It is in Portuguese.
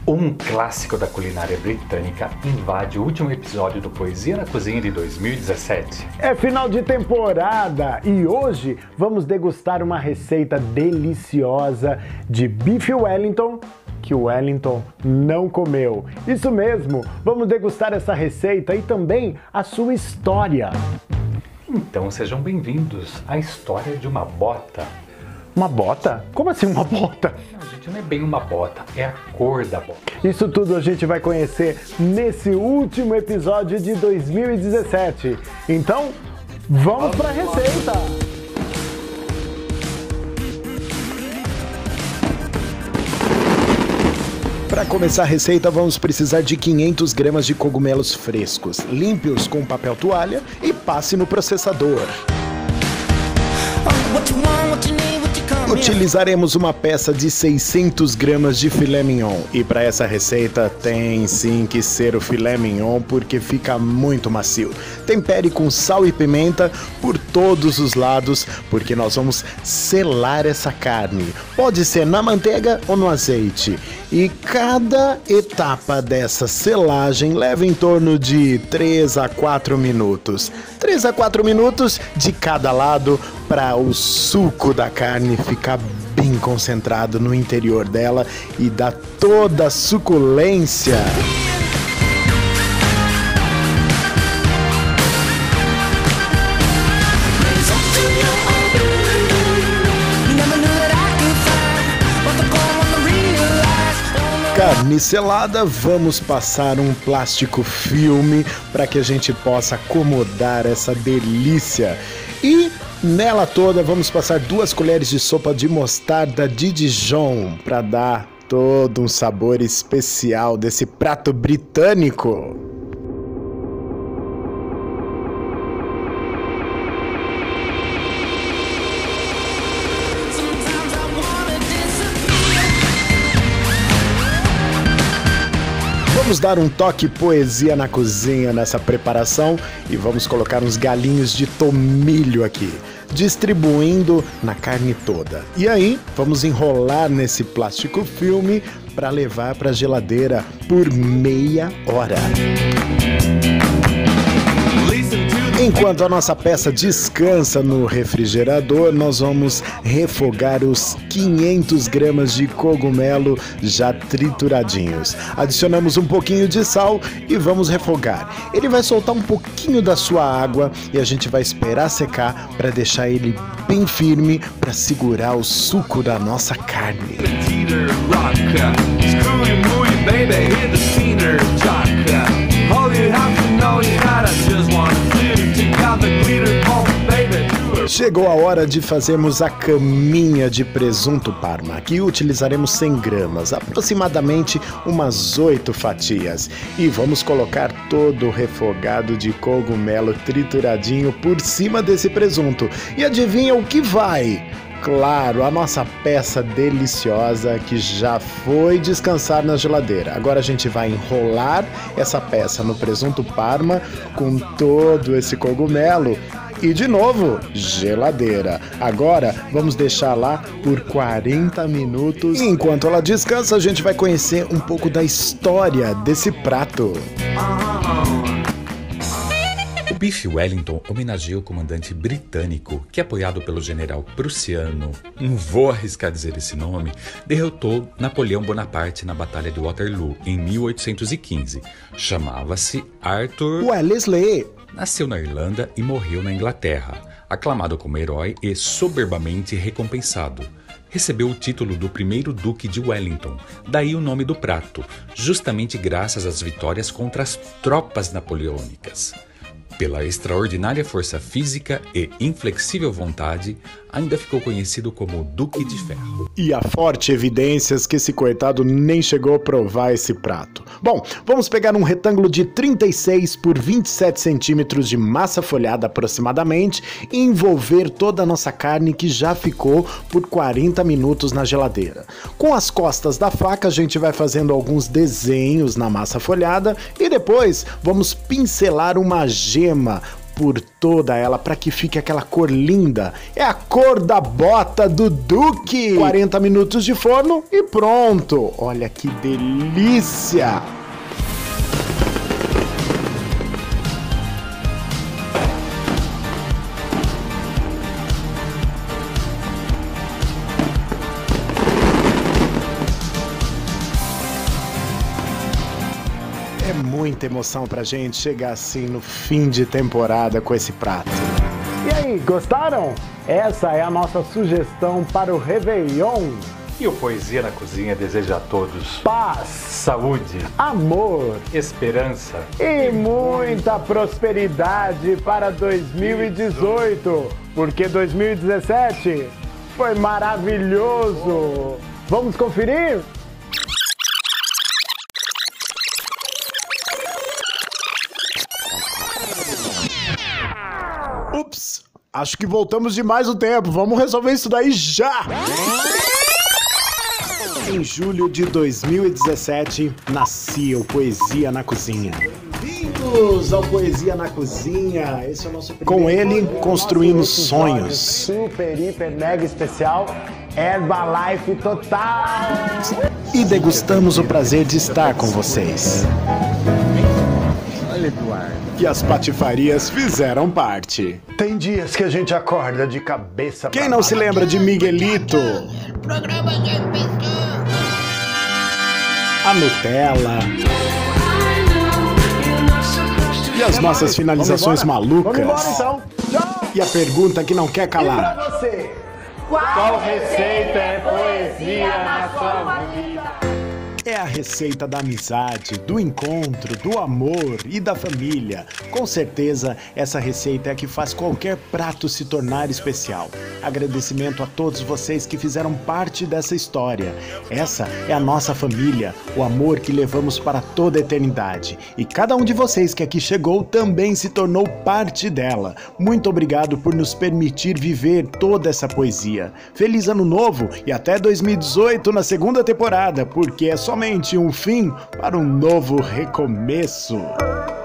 Um clássico da culinária britânica invade o último episódio do Poesia na Cozinha de 2017. É final de temporada e hoje vamos degustar uma receita deliciosa de bife Wellington que o Wellington não comeu. Isso mesmo, vamos degustar essa receita e também a sua história. Então sejam bem-vindos à história de uma bota. Uma bota? Como assim uma bota? Não, gente, não é bem uma bota, é a cor da bota. Isso tudo a gente vai conhecer nesse último episódio de 2017. Então, vamos para a receita! Para começar a receita, vamos precisar de 500 gramas de cogumelos frescos. Limpe-os com papel toalha e passe no processador. Utilizaremos uma peça de 600 gramas de filé mignon. E para essa receita tem sim que ser o filé mignon porque fica muito macio. Tempere com sal e pimenta por todos os lados porque nós vamos selar essa carne. Pode ser na manteiga ou no azeite. E cada etapa dessa selagem leva em torno de 3 a 4 minutos. 3 a 4 minutos de cada lado para o suco da carne ficar bem concentrado no interior dela e dar toda a suculência. Carne selada, vamos passar um plástico filme para que a gente possa acomodar essa delícia. E nela toda vamos passar 2 colheres de sopa de mostarda de Dijon para dar todo um sabor especial desse prato britânico. Vamos dar um toque poesia na cozinha nessa preparação e vamos colocar uns galinhos de tomilho aqui, distribuindo na carne toda. E aí, vamos enrolar nesse plástico filme para levar para a geladeira por meia hora. Enquanto a nossa peça descansa no refrigerador, nós vamos refogar os 500 gramas de cogumelo já trituradinhos. Adicionamos um pouquinho de sal e vamos refogar. Ele vai soltar um pouquinho da sua água e a gente vai esperar secar para deixar ele bem firme para segurar o suco da nossa carne. Chegou a hora de fazermos a caminha de presunto Parma. Aqui utilizaremos 100 gramas, aproximadamente umas 8 fatias. E vamos colocar todo o refogado de cogumelo trituradinho por cima desse presunto. E adivinha o que vai? Claro, a nossa peça deliciosa que já foi descansar na geladeira. Agora a gente vai enrolar essa peça no presunto Parma com todo esse cogumelo. E de novo, geladeira. Agora vamos deixar lá por 40 minutos. E enquanto ela descansa, a gente vai conhecer um pouco da história desse prato. O bife Wellington homenageia o comandante britânico que, apoiado pelo general prussiano, não vou arriscar dizer esse nome, derrotou Napoleão Bonaparte na Batalha de Waterloo em 1815. Chamava-se Arthur Wellesley. Nasceu na Irlanda e morreu na Inglaterra. Aclamado como herói e soberbamente recompensado. Recebeu o título do primeiro Duque de Wellington, daí o nome do prato, justamente graças às vitórias contra as tropas napoleônicas. Pela extraordinária força física e inflexível vontade, ainda ficou conhecido como Duque de Ferro. E há fortes evidências que esse coitado nem chegou a provar esse prato. Bom, vamos pegar um retângulo de 36 por 27 centímetros de massa folhada aproximadamente e envolver toda a nossa carne que já ficou por 40 minutos na geladeira. Com as costas da faca a gente vai fazendo alguns desenhos na massa folhada e depois vamos pincelar uma gema por toda ela para que fique aquela cor linda. É a cor da bota do Duque. 40 minutos de forno e pronto. Olha que delícia! É muita emoção pra gente chegar assim no fim de temporada com esse prato. E aí, gostaram? Essa é a nossa sugestão para o Réveillon. E o Poesia na Cozinha deseja a todos Paz, saúde, amor esperança e muita prosperidade para 2018, porque 2017 foi maravilhoso. Vamos conferir? Ups, acho que voltamos demais o tempo. Vamos resolver isso daí já! Em julho de 2017, nascia o Poesia na Cozinha. Bem-vindos ao Poesia na Cozinha. Esse é o nosso primeiro. Com ele, construímos sonhos. Super, hiper, mega especial. Herbalife total! E degustamos o prazer de estar com vocês. Olha, Eduardo. E as patifarias fizeram parte. Tem dias que a gente acorda de cabeça pra Quem não se lembra de Miguelito? Programa de pessoa. A Nutella. E as nossas finalizações malucas. Vamos embora então. Tchau. E a pergunta que não quer E calar. pra você? Qual receita é poesia na sua vida? É a receita da amizade, do encontro, do amor e da família. Com certeza, essa receita é a que faz qualquer prato se tornar especial. Agradecimento a todos vocês que fizeram parte dessa história. Essa é a nossa família, o amor que levamos para toda a eternidade. E cada um de vocês que aqui chegou também se tornou parte dela. Muito obrigado por nos permitir viver toda essa poesia. Feliz Ano Novo e até 2018 na segunda temporada, porque é somente um fim para um novo recomeço.